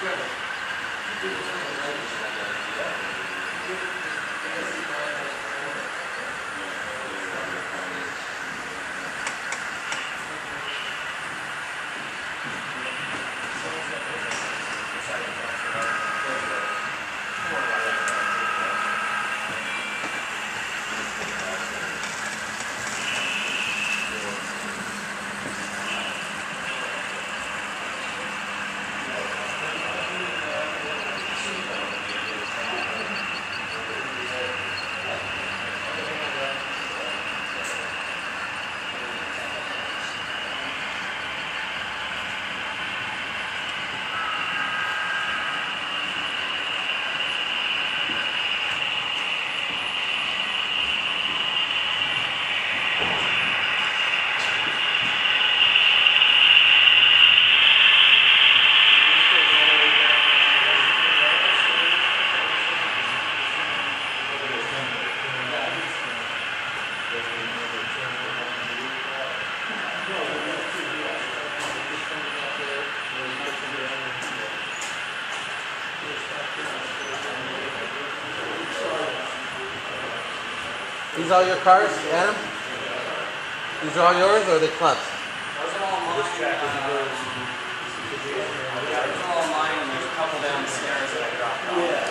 These all your cars, Adam? These are all yours, or are they clubs? Those are all mine. Yeah, those are all mine, and there's a couple downstairs that I dropped off. Yeah.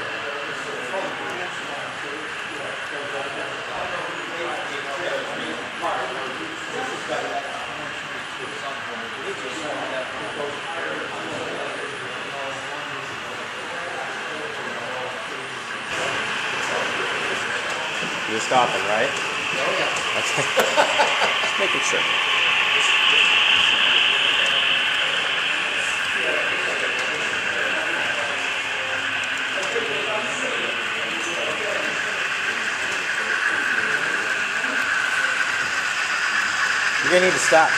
You're stopping, right? Oh, yeah. Okay. Just making sure. You're going to need to stop.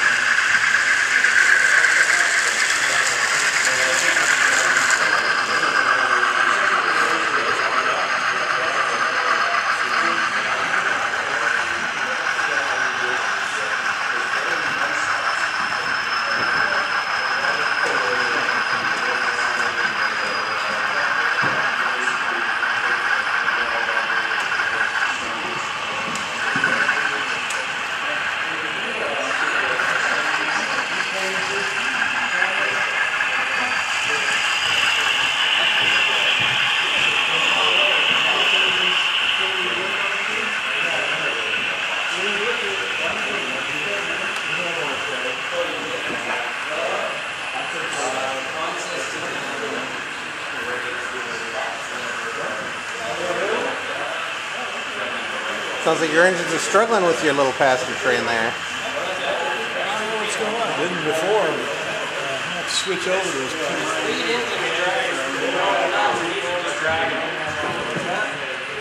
Sounds like your engines are struggling with your little passenger train there. I don't know what's going on. Didn't before. I have to switch over to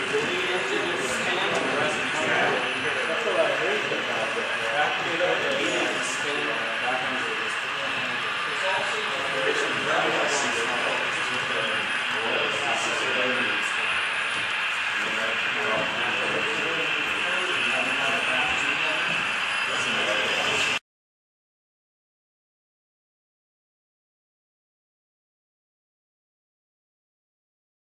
this.